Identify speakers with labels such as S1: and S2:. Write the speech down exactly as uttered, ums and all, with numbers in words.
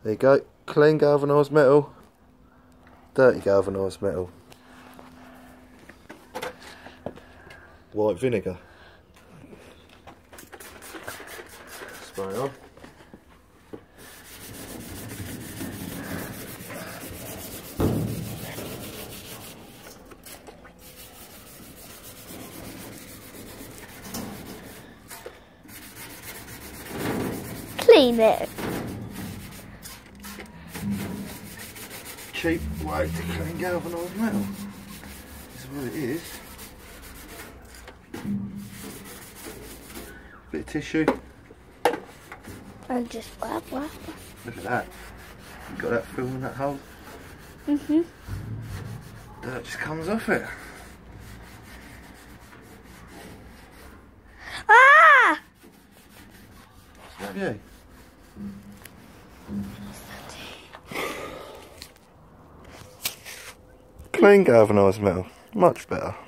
S1: There you go. Clean galvanised metal, dirty galvanised metal. White vinegar. Spray on.
S2: Clean it.
S1: Cheap way to clean galvanised metal. This is what it is. Bit of tissue.
S2: And just whap whap.
S1: Look at that. You got that film in that hole?
S2: Mhm.
S1: Dirt just comes off it.
S2: Ah!
S1: Have you? Clean galvanised metal, much better.